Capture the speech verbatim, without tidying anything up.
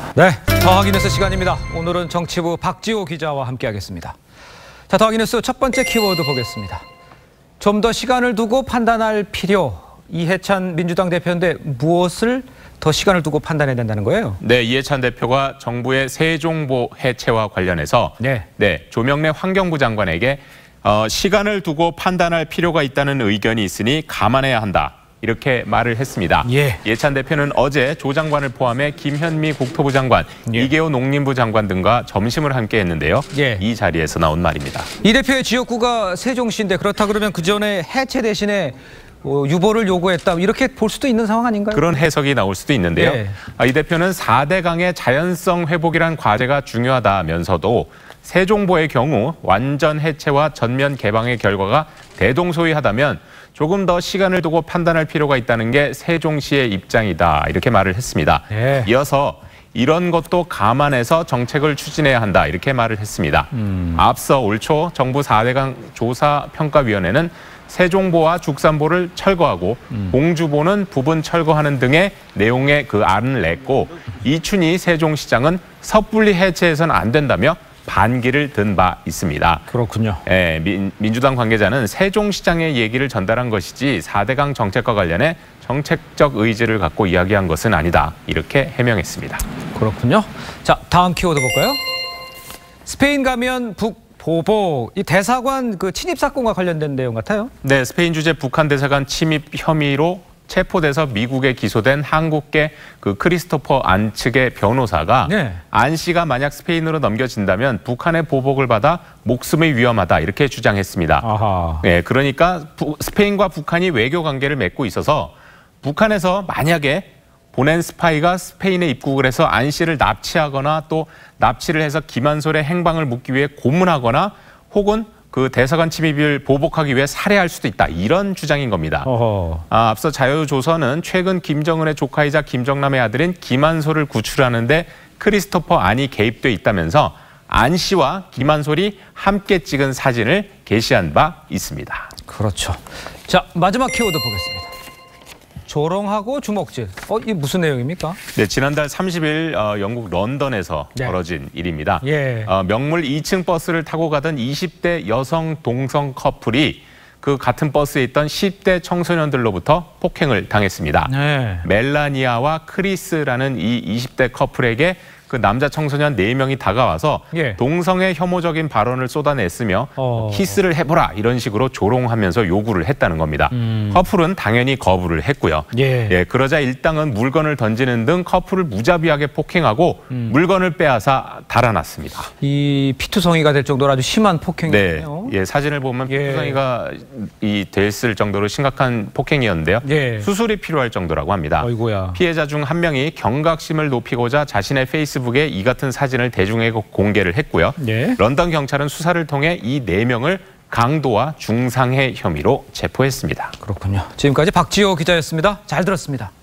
네, 더하기 뉴스 시간입니다. 오늘은 정치부 박지호 기자와 함께하겠습니다. 자, 더하기 뉴스 첫 번째 키워드 보겠습니다. 좀 더 시간을 두고 판단할 필요. 이해찬 민주당 대표인데 무엇을 더 시간을 두고 판단해야 된다는 거예요? 네, 이해찬 대표가 정부의 세종보 해체와 관련해서 네, 네 조명래 환경부 장관에게 어, 시간을 두고 판단할 필요가 있다는 의견이 있으니 감안해야 한다. 이렇게 말을 했습니다. 예. 이해찬 대표는 어제 조 장관을 포함해 김현미 국토부 장관, 예. 이계호 농림부 장관 등과 점심을 함께 했는데요. 예. 이 자리에서 나온 말입니다. 이 대표의 지역구가 세종시인데 그렇다 그러면 그 전에 해체 대신에 어, 유보를 요구했다 이렇게 볼 수도 있는 상황 아닌가요? 그런 해석이 나올 수도 있는데요. 예. 이 대표는 사 대강의 자연성 회복이란 과제가 중요하다면서도 세종보의 경우 완전 해체와 전면 개방의 결과가 대동소이하다면 조금 더 시간을 두고 판단할 필요가 있다는 게 세종시의 입장이다 이렇게 말을 했습니다. 예. 이어서 이런 것도 감안해서 정책을 추진해야 한다 이렇게 말을 했습니다. 음. 앞서 올 초 정부 사 대강 조사평가위원회는 세종보와 죽산보를 철거하고 음. 공주보는 부분 철거하는 등의 내용의 그 안을 냈고 이춘희 세종시장은 섣불리 해체해서는 안 된다며 반기를 든 바 있습니다. 그렇군요. 예, 민, 민주당 관계자는 세종시장의 얘기를 전달한 것이지 사 대강 정책과 관련해 정책적 의지를 갖고 이야기한 것은 아니다. 이렇게 해명했습니다. 그렇군요. 자, 다음 키워드 볼까요? 스페인 가면 북보복. 이 대사관 그 침입 사건과 관련된 내용 같아요. 네, 스페인 주재 북한 대사관 침입 혐의로 체포돼서 미국에 기소된 한국계 그 크리스토퍼 안 측의 변호사가 네. 안 씨가 만약 스페인으로 넘겨진다면 북한의 보복을 받아 목숨이 위험하다 이렇게 주장했습니다. 아하. 네, 그러니까 부, 스페인과 북한이 외교 관계를 맺고 있어서 북한에서 만약에 보낸 스파이가 스페인에 입국을 해서 안 씨를 납치하거나 또 납치를 해서 김한솔의 행방을 묻기 위해 고문하거나 혹은 그 대사관 침입을 보복하기 위해 살해할 수도 있다. 이런 주장인 겁니다. 아, 앞서 자유조선은 최근 김정은의 조카이자 김정남의 아들인 김한솔을 구출하는데 크리스토퍼 안이 개입돼 있다면서 안 씨와 김한솔이 함께 찍은 사진을 게시한 바 있습니다. 그렇죠. 자, 마지막 키워드 보겠습니다. 조롱하고 주먹질. 어, 이게 무슨 내용입니까? 네, 지난달 삼십 일 어, 영국 런던에서 네. 벌어진 일입니다. 예. 어, 명물 이 층 버스를 타고 가던 이십 대 여성 동성 커플이 그 같은 버스에 있던 십 대 청소년들로부터 폭행을 당했습니다. 네. 멜라니아와 크리스라는 이 이십 대 커플에게 그 남자 청소년 네 명이 다가와서 예. 동성애 혐오적인 발언을 쏟아냈으며 어... 키스를 해보라 이런 식으로 조롱하면서 요구를 했다는 겁니다. 음... 커플은 당연히 거부를 했고요. 예. 예, 그러자 일당은 물건을 던지는 등 커플을 무자비하게 폭행하고 음... 물건을 빼앗아 달아났습니다. 이 피투성이가 될 정도로 아주 심한 폭행이네요. 네, 예, 사진을 보면 예. 피투성이가 이 됐을 정도로 심각한 폭행이었는데요. 예. 수술이 필요할 정도라고 합니다. 어이구야. 피해자 중 한 명이 경각심을 높이고자 자신의 페이스 페이스북에 이 같은 사진을 대중에 공개를 했고요. 네. 런던 경찰은 수사를 통해 이 네 명을 강도와 중상해 혐의로 체포했습니다. 그렇군요. 지금까지 박지호 기자였습니다. 잘 들었습니다.